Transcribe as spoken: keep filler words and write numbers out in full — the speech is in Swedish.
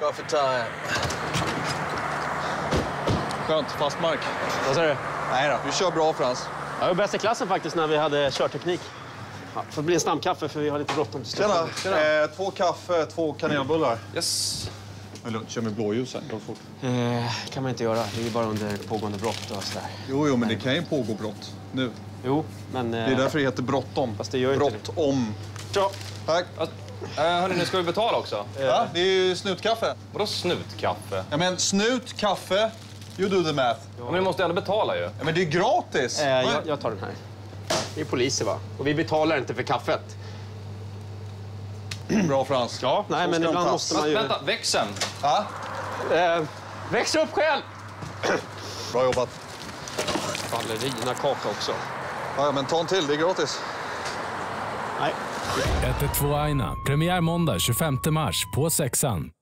Coffee time. Skönt, fast mark. Vad säger du? Nej då, vi kör bra Frans. Jag var bäst i klassen faktiskt när vi hade körteknik. Ja, får bli en snabbkaffe för vi har lite bråttom. Tjena, Tjena. Eh, två kaffe, två kanelbullar. Yes. Men lugnt, kör med blåljus här. Fort. Eh, kan man inte göra. Det är ju bara under pågående brott och sådär. Jo, jo, men det kan ju pågå brott nu. Jo, men... Eh, det är därför det heter bråttom. Fast det gör inte brott det. om. Ja. Tack. Alltså, äh, hörni, nu ska vi betala också. Ja, det är ju snutkaffe. Vadå snutkaffe? Ja, men snut, kaffe, you do the math. Ja, men du måste ändå betala ju. Ja, men det är gratis. Eh, jag, jag tar den här. Vi är poliser, va? Och vi betalar inte för kaffet. Bra Frans. Ja, nej, men ibland tas. måste man ju... Vänta, växeln. Ja. Eh, väx upp själv! Bra jobbat. Ballerina kaka också. Ja, men ta en till, det är gratis. Nej. ett ett två Aina. Premiär måndag tjugofemte mars på Sexan.